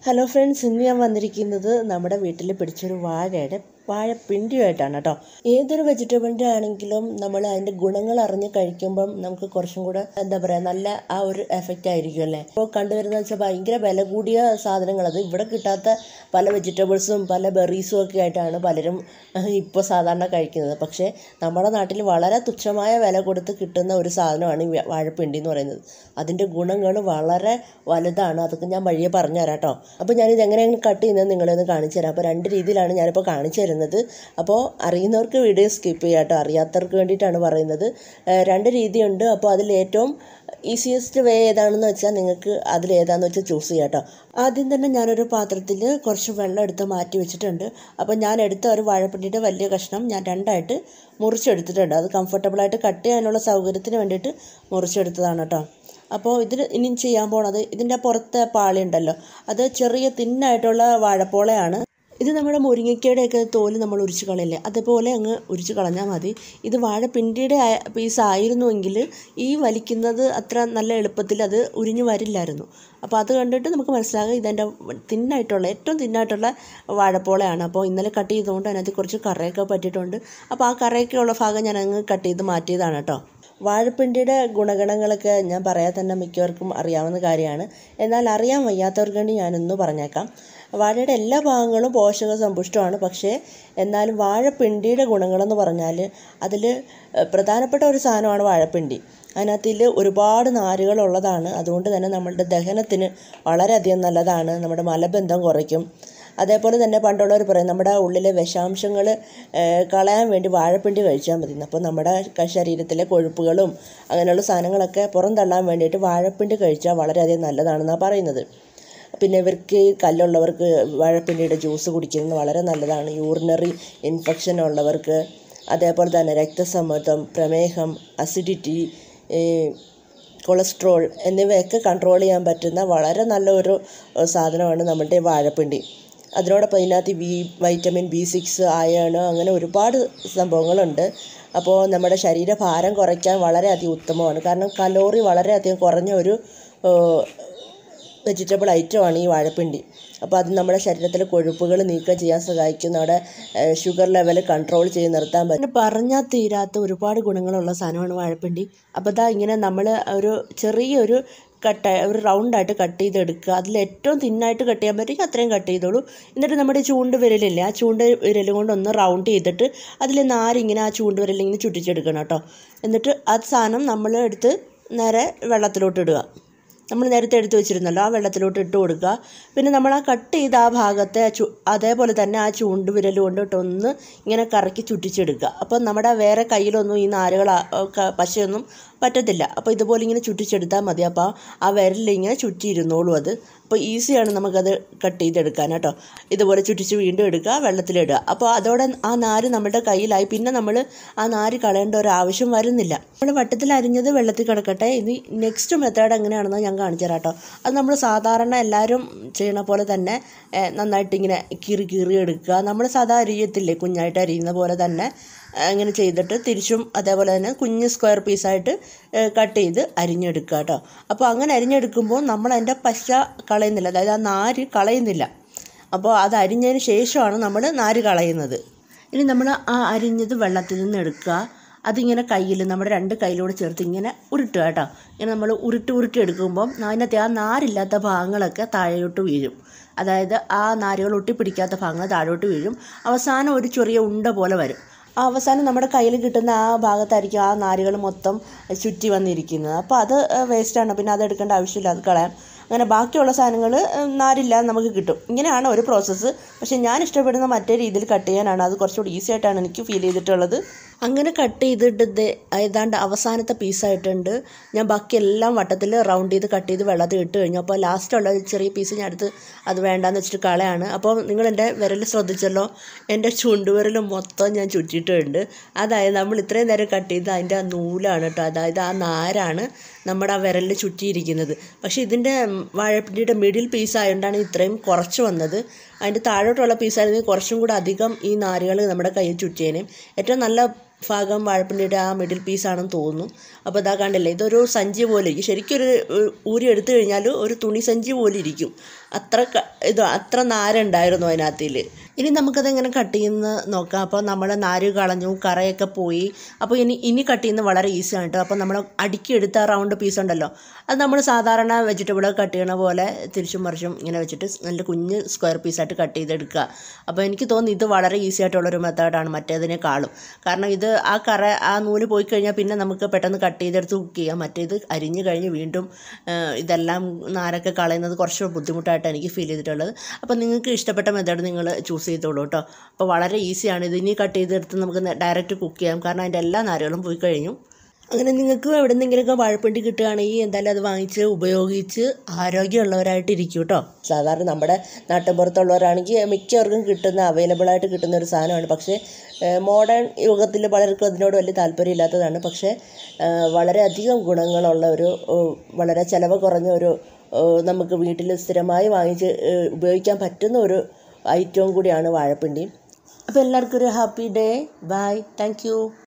Hello friends, ഇന്ന് ഞാൻ വന്നിരിക്കുന്നത് നമ്മുടെ വീട്ടിൽ പിടിച്ചൊരു വാഴപ്പിണ്ടിയുമായിട്ടാണ് കേട്ടോ. ഏതൊരു വെജിറ്റബിളിൻ്റെ ആണെങ്കിലും നമ്മൾ അതിൻ്റെ ഗുണങ്ങൾ അറിഞ്ഞ് കഴിക്കുമ്പം നമുക്ക് കുറച്ചും കൂടെ എന്താ പറയുക, നല്ല ആ ഒരു എഫക്റ്റ് ആയിരിക്കും അല്ലേ. ഇപ്പോൾ കണ്ടുവരുന്നത് വെച്ചാൽ ഭയങ്കര വില കൂടിയ സാധനങ്ങളത് ഇവിടെ കിട്ടാത്ത പല വെജിറ്റബിൾസും പല ബെറീസും ഒക്കെ ആയിട്ടാണ് പലരും ഇപ്പോൾ സാധാരണ കഴിക്കുന്നത്. പക്ഷേ നമ്മുടെ നാട്ടിൽ വളരെ തുച്ഛമായ വില കൊടുത്ത് കിട്ടുന്ന ഒരു സാധനമാണ് ഈ വാഴപ്പിണ്ടി എന്ന് പറയുന്നത്. അതിൻ്റെ ഗുണങ്ങൾ വളരെ വലുതാണ്. അതൊക്കെ ഞാൻ വഴിയെ പറഞ്ഞു തരാം കേട്ടോ. അപ്പോൾ ഞാനിത് എങ്ങനെയാണ് കട്ട് ചെയ്യുന്നത് നിങ്ങളൊന്ന് കാണിച്ചു തരാം. അപ്പോൾ രണ്ട് രീതിയിലാണ് ഞാനിപ്പോൾ കാണിച്ചു തരുന്നത്. അപ്പോൾ അറിയുന്നവർക്ക് വീഡിയോ സ്കിപ്പ് ചെയ്യാം കേട്ടോ, അറിയാത്തവർക്ക് വേണ്ടിയിട്ടാണ് പറയുന്നത്. രണ്ട് രീതിയുണ്ട്. അപ്പോൾ അതിൽ ഏറ്റവും ഈസിയസ്റ്റ് വേ ഏതാണെന്ന് വെച്ചാൽ നിങ്ങൾക്ക് അതിലേതാണെന്ന് വെച്ചാൽ ചൂസ് ചെയ്യാം കേട്ടോ. ആദ്യം തന്നെ ഞാനൊരു പാത്രത്തിൽ കുറച്ച് വെള്ളം എടുത്ത് മാറ്റി വെച്ചിട്ടുണ്ട്. അപ്പോൾ ഞാൻ എടുത്ത ഒരു വാഴപ്പിണ്ടിയുടെ വലിയ കഷ്ണം ഞാൻ രണ്ടായിട്ട് മുറിച്ചെടുത്തിട്ടുണ്ട്. അത് കംഫർട്ടബിളായിട്ട് കട്ട് ചെയ്യാനുള്ള സൗകര്യത്തിന് വേണ്ടിയിട്ട് മുറിച്ചെടുത്തതാണ് കേട്ടോ. അപ്പോൾ ഇതിൽ ഇനി ചെയ്യാൻ പോണത്, ഇതിൻ്റെ പുറത്തെ പാളി ഉണ്ടല്ലോ, അത് ചെറിയ തിന്നായിട്ടുള്ള വാഴപ്പോളയാണ്. ഇത് നമ്മുടെ മുരിങ്ങയ്ക്കയുടെയൊക്കെ തോല് നമ്മൾ ഉരിച്ച് കളയില്ലേ, അതുപോലെ അങ്ങ് ഉരിച്ച് കളഞ്ഞാൽ മതി. ഇത് വാഴപ്പിണ്ടിയുടെ പീസ് ആയിരുന്നുവെങ്കിൽ ഈ വലിക്കുന്നത് അത്ര നല്ല എളുപ്പത്തിൽ അത് ഉരിഞ്ഞു വരില്ലായിരുന്നു. അപ്പോൾ അത് കണ്ടിട്ട് നമുക്ക് മനസ്സിലാകും ഇതെൻ്റെ ഏറ്റവും തിന്നായിട്ടുള്ള വാഴപ്പോളയാണ്. അപ്പോൾ ഇന്നലെ കട്ട് ചെയ്തുകൊണ്ട് അതിനകത്ത് കുറച്ച് കറയൊക്കെ പറ്റിയിട്ടുണ്ട്. അപ്പോൾ ആ കറയൊക്കെ ഉള്ള ഭാഗം ഞാൻ അങ്ങ് കട്ട് ചെയ്ത് മാറ്റിയതാണ് കേട്ടോ. വാഴപ്പിണ്ടിയുടെ ഗുണഗണങ്ങളൊക്കെ ഞാൻ പറയാൻ തന്നെ മിക്കവർക്കും അറിയാവുന്ന കാര്യമാണ്. എന്നാൽ അറിയാൻ വയ്യാത്തവർക്ക് വേണ്ടി ഞാനൊന്ന് പറഞ്ഞേക്കാം. വാഴയുടെ എല്ലാ ഭാഗങ്ങളും പോഷക സമ്പുഷ്ടമാണ്. പക്ഷേ എന്നാലും വാഴപ്പിണ്ടിയുടെ ഗുണങ്ങളെന്ന് പറഞ്ഞാൽ അതിൽ പ്രധാനപ്പെട്ട ഒരു സാധനമാണ് വാഴപ്പിണ്ടി. അതിനകത്തിൽ ഒരുപാട് നാരുകളുള്ളതാണ്. അതുകൊണ്ട് തന്നെ നമ്മളുടെ ദഹനത്തിന് വളരെയധികം നല്ലതാണ്. നമ്മുടെ മലബന്ധം കുറയ്ക്കും. അതേപോലെ തന്നെ പണ്ടുള്ളവർ പറയും നമ്മുടെ ഉള്ളിലെ വിഷാംശങ്ങൾ കളയാൻ വേണ്ടി വാഴപ്പിണ്ടി കഴിച്ചാൽ മതി. അപ്പോൾ നമ്മുടെ ശരീരത്തിലെ കൊഴുപ്പുകളും അങ്ങനെയുള്ള സാധനങ്ങളൊക്കെ പുറന്തള്ളാൻ വേണ്ടിയിട്ട് വാഴപ്പിണ്ടി കഴിച്ചാൽ വളരെയധികം നല്ലതാണെന്നാണ് പറയുന്നത്. പിന്നെ ഇവർക്ക് കല്ലുള്ളവർക്ക് വാഴപ്പിണ്ടിയുടെ ജ്യൂസ് കുടിക്കുന്നത് വളരെ നല്ലതാണ്. യൂറിനറി ഇൻഫെക്ഷൻ ഉള്ളവർക്ക്, അതേപോലെ തന്നെ രക്തസമ്മർദ്ദം, പ്രമേഹം, അസിഡിറ്റി, കൊളസ്ട്രോൾ എന്നിവയൊക്കെ കൺട്രോൾ ചെയ്യാൻ പറ്റുന്ന വളരെ നല്ലൊരു സാധനമാണ് നമ്മളുടെ വാഴപ്പിണ്ടി. അതിനോടൊപ്പം ഇതിനകത്ത് വൈറ്റമിൻ B6, അയൺ, അങ്ങനെ ഒരുപാട് സംഭവങ്ങളുണ്ട്. അപ്പോൾ നമ്മുടെ ശരീരഭാരം കുറയ്ക്കാൻ വളരെയധികം ഉത്തമമാണ്. കാരണം കലോറി വളരെയധികം കുറഞ്ഞ ഒരു വെജിറ്റബിൾ ഐറ്റമാണ് ഈ വാഴപ്പിണ്ടി. അപ്പോൾ അത് നമ്മുടെ ശരീരത്തിലെ കൊഴുപ്പുകൾ നീക്കം ചെയ്യാൻ സഹായിക്കും. നമ്മുടെ ഷുഗർ ലെവൽ കൺട്രോൾ ചെയ്ത് നിർത്താൻ പറ്റും. പറഞ്ഞാൽ തീരാത്ത ഒരുപാട് ഗുണങ്ങളുള്ള സാധനമാണ് വാഴപ്പിണ്ടി. അപ്പോൾ ഇതാ ഇങ്ങനെ നമ്മൾ ഒരു ചെറിയൊരു ഒരു റൗണ്ടായിട്ട് കട്ട് ചെയ്തെടുക്കുക. അതിൽ ഏറ്റവും തിന്നായിട്ട് കട്ട് ചെയ്യാൻ പറ്റുമെങ്കിൽ അത്രയും കട്ട് ചെയ്തോളൂ. എന്നിട്ട് നമ്മുടെ ചൂണ്ട് വിരലില്ലേ, ആ ചൂണ്ട് വിരൽ കൊണ്ടൊന്ന് റൗണ്ട് ചെയ്തിട്ട് അതിൽ നാരിങ്ങനെ ആ ചൂണ്ട് വിരലിങ്ങനെ ചുറ്റിച്ചെടുക്കണം കേട്ടോ. എന്നിട്ട് ആ സാധനം നമ്മൾ എടുത്ത് നേരെ വെള്ളത്തിലോട്ട് ഇടുക. നമ്മൾ നേരത്തെ എടുത്ത് വെച്ചിരുന്നല്ലോ, ആ വെള്ളത്തിലോട്ട് ഇട്ട് കൊടുക്കുക. പിന്നെ നമ്മൾ ആ കട്ട് ചെയ്ത ആ ഭാഗത്തെ അതേപോലെ തന്നെ ആ ചൂണ്ട് വിരൽ കൊണ്ടിട്ടൊന്ന് ഇങ്ങനെ കറക്കി ചുറ്റിച്ചെടുക്കുക. അപ്പോൾ നമ്മുടെ വേറെ കയ്യിലൊന്നും ഈ നാരുകൾ പശയൊന്നും പറ്റത്തില്ല. അപ്പോൾ ഇതുപോലെ ഇങ്ങനെ ചുറ്റിച്ചെടുത്താൽ മതി. അപ്പോൾ ആ വിരലിങ്ങനെ ചുറ്റിയിരുന്നോളൂ. അത് അപ്പോൾ ഈസിയാണ് നമുക്കത് കട്ട് ചെയ്തെടുക്കാൻ കേട്ടോ. ഇതുപോലെ ചുറ്റിച്ച് വീണ്ടും എടുക്കുക, വെള്ളത്തിലിടുക. അപ്പോൾ അതോടെ ആ നാര് നമ്മുടെ കയ്യിലായി. പിന്നെ നമ്മൾ ആ നാര് കളയേണ്ട ഒരു ആവശ്യം വരുന്നില്ല. നമ്മൾ വട്ടത്തിൽ അരിഞ്ഞത് വെള്ളത്തിൽ കിടക്കട്ടെ. ഇനി നെക്സ്റ്റ് മെത്തേഡ് എങ്ങനെയാണെന്ന് ഞാൻ കാണിച്ചു തരാം കേട്ടോ. അത് നമ്മൾ സാധാരണ എല്ലാവരും ചെയ്യണ പോലെ തന്നെ നന്നായിട്ട് ഇങ്ങനെ കീറി എടുക്കുക. നമ്മൾ സാധാ അരിയത്തില്ലേ, കുഞ്ഞായിട്ട് അരിയുന്ന പോലെ തന്നെ അങ്ങനെ ചെയ്തിട്ട് തിരിച്ചും അതേപോലെ തന്നെ കുഞ്ഞ് സ്ക്വയർ പീസായിട്ട് കട്ട് ചെയ്ത് അരിഞ്ഞെടുക്കുക കേട്ടോ. അപ്പോൾ അങ്ങനെ അരിഞ്ഞെടുക്കുമ്പോൾ നമ്മൾ അതിൻ്റെ പശ കളയുന്നില്ല, അതായത് ആ നാര് കളയുന്നില്ല. അപ്പോൾ അത് അരിഞ്ഞതിന് ശേഷമാണ് നമ്മൾ നാര് കളയുന്നത്. ഇനി നമ്മൾ ആ അരിഞ്ഞത് വെള്ളത്തിൽ നിന്ന് എടുക്കുക. അതിങ്ങനെ കയ്യിൽ നമ്മുടെ രണ്ട് കയ്യിലൂടെ ചേർത്ത് ഇങ്ങനെ ഉരുട്ടുക കേട്ടോ. ഇങ്ങനെ നമ്മൾ ഉരുട്ടി എടുക്കുമ്പം അതിനകത്ത് ആ നാരില്ലാത്ത ഭാഗങ്ങളൊക്കെ താഴോട്ട് വീഴും. അതായത് ആ നാരുകൾ ഒട്ടിപ്പിടിക്കാത്ത ഭാഗങ്ങൾ താഴോട്ട് വീഴും. അവസാനം ഒരു ചെറിയ ഉണ്ട പോലെ വരും. അവസാനം നമ്മുടെ കയ്യിൽ കിട്ടുന്ന ആ ഭാഗത്തായിരിക്കും ആ നാരുകൾ മൊത്തം ചുറ്റി വന്നിരിക്കുന്നത്. അപ്പോൾ അത് വേസ്റ്റാണ്. പിന്നെ അത് എടുക്കേണ്ട ആവശ്യമില്ല, അത് കളയാം. അങ്ങനെ ബാക്കിയുള്ള സാധനങ്ങൾ നാരില്ലാതെ നമുക്ക് കിട്ടും. ഇങ്ങനെയാണ് ഒരു പ്രോസസ്സ്. പക്ഷേ ഞാൻ ഇഷ്ടപ്പെടുന്ന മറ്റേ രീതിയിൽ കട്ട് ചെയ്യാനാണ്. അത് കുറച്ചുകൂടി ഈസി ആയിട്ടാണ് എനിക്ക് ഫീൽ ചെയ്തിട്ടുള്ളത്. അങ്ങനെ കട്ട് ചെയ്തിട്ട് ഏതാണ്ട് അവസാനത്തെ പീസായിട്ടുണ്ട്. ഞാൻ ബാക്കിയെല്ലാം വട്ടത്തിൽ റൗണ്ട് ചെയ്ത് കട്ട് ചെയ്ത് വെള്ളത്തിൽ ഇട്ട് കഴിഞ്ഞു. അപ്പോൾ ലാസ്റ്റുള്ള ചെറിയ പീസ് ഞാൻ എടുത്ത് അത് വേണ്ടാന്ന് വെച്ചിട്ട് കളയാണ്. അപ്പോൾ നിങ്ങളെൻ്റെ വിരൽ ശ്രദ്ധിച്ചല്ലോ, എൻ്റെ ചുണ്ടുവിരൽ മൊത്തം ഞാൻ ചുറ്റിയിട്ടുണ്ട്. അതായത് നമ്മൾ ഇത്രയും നേരം കട്ട് ചെയ്ത് അതിൻ്റെ ആ നൂലാണ് കേട്ടോ, അതായത് ആ നാരാണ് നമ്മുടെ ആ വിരലിൽ ചുറ്റിയിരിക്കുന്നത്. പക്ഷേ ഇതിൻ്റെ വാഴപ്പിണ്ടിയുടെ മിഡിൽ പീസ് ആയതുകൊണ്ടാണ് ഇത്രയും കുറച്ച് വന്നത്. അതിൻ്റെ താഴോട്ടുള്ള പീസായിരുന്നെങ്കിൽ കുറച്ചും കൂടെ അധികം ഈ നാരുകൾ നമ്മുടെ കയ്യിൽ ചുറ്റിയേനേയും. ഏറ്റവും നല്ല ഭാഗം വാഴപ്പിണ്ടിയുടെ ആ മിഡിൽ പീസാണെന്ന് തോന്നുന്നു. അപ്പോൾ ഇതാ കണ്ടില്ലേ, ഇതൊരു സഞ്ചി പോലെ ഇരിക്കും. ശരിക്കും ഒരു ഊരി എടുത്തു കഴിഞ്ഞാൽ ഒരു തുണി സഞ്ചി പോലെ ഇരിക്കും. അത്ര നാരുണ്ടായിരുന്നു അതിനകത്തിൽ. ഇനി നമുക്കതെങ്ങനെ കട്ട് ചെയ്യുന്ന നോക്കാം. അപ്പോൾ നമ്മൾ നാര് കളഞ്ഞു, കറയൊക്കെ പോയി. അപ്പോൾ ഇനി കട്ട് ചെയ്യുന്നത് വളരെ ഈസിയാണ് കേട്ടോ. അപ്പോൾ നമ്മൾ അടുക്കിയെടുത്ത റൗണ്ട് പീസ് ഉണ്ടല്ലോ, അത് നമ്മൾ സാധാരണ വെജിറ്റബിൾ കട്ട് ചെയ്യണ പോലെ തിരിച്ചും മറിച്ചും ഇങ്ങനെ വെച്ചിട്ട് നല്ല കുഞ്ഞ് സ്ക്വയർ പീസായിട്ട് കട്ട് ചെയ്തെടുക്കുക. അപ്പോൾ എനിക്ക് തോന്നുന്നു ഇത് വളരെ ഈസി ആയിട്ടുള്ളൊരു മെത്തേഡാണ് മറ്റേതിനേക്കാളും. കാരണം ഇത് ആ നൂല് പോയി കഴിഞ്ഞാൽ പിന്നെ നമുക്ക് പെട്ടെന്ന് കട്ട് ചെയ്തെടുത്ത് കുക്ക് ചെയ്യാം. മറ്റേത് അരിഞ്ഞ് കഴിഞ്ഞ് വീണ്ടും ഇതെല്ലാം നാരൊക്കെ കളയുന്നത് കുറച്ച് ബുദ്ധിമുട്ടായിട്ട് എനിക്ക് ഫീൽ ചെയ്തിട്ടുള്ളത്. അപ്പോൾ നിങ്ങൾക്ക് ഇഷ്ടപ്പെട്ട മെത്തേഡ് നിങ്ങൾ ചൂസ് ചെയ്തോളൂ കേട്ടോ. അപ്പോൾ വളരെ ഈസിയാണ് ഇത്. ഇനി കട്ട് ചെയ്തെടുത്ത് നമുക്ക് ഡയറക്റ്റ് കുക്ക് ചെയ്യാം, കാരണം അതിൻ്റെ എല്ലാ നാരുകളും പോയി കഴിഞ്ഞു. അങ്ങനെ നിങ്ങൾക്ക് എവിടെ നിന്നെങ്കിലുമൊക്കെ വാഴപ്പിണ്ടി കിട്ടുകയാണെങ്കിൽ എന്തായാലും അത് വാങ്ങിച്ച് ഉപയോഗിച്ച് ആരോഗ്യമുള്ളവരായിട്ടിരിക്കും കേട്ടോ. സാധാരണ നമ്മുടെ നാട്ടിൻപുറത്തുള്ളവരാണെങ്കിൽ മിക്കവർക്കും അവൈലബിളായിട്ട് കിട്ടുന്ന ഒരു സാധനമാണ്. പക്ഷേ മോഡേൺ യുഗത്തിൽ പലർക്കും അതിനോട് വലിയ താല്പര്യമില്ലാത്തതാണ്. പക്ഷേ വളരെയധികം ഗുണങ്ങളുള്ള വളരെ ചിലവ് കുറഞ്ഞ നമുക്ക് വീട്ടിൽ സ്ഥിരമായി വാങ്ങിച്ച് ഉപയോഗിക്കാൻ പറ്റുന്ന ഒരു ഐറ്റവും കൂടിയാണ് വാഴപ്പിണ്ടി. അപ്പോൾ എല്ലാവർക്കും ഒരു happy day. Bye. Thank U.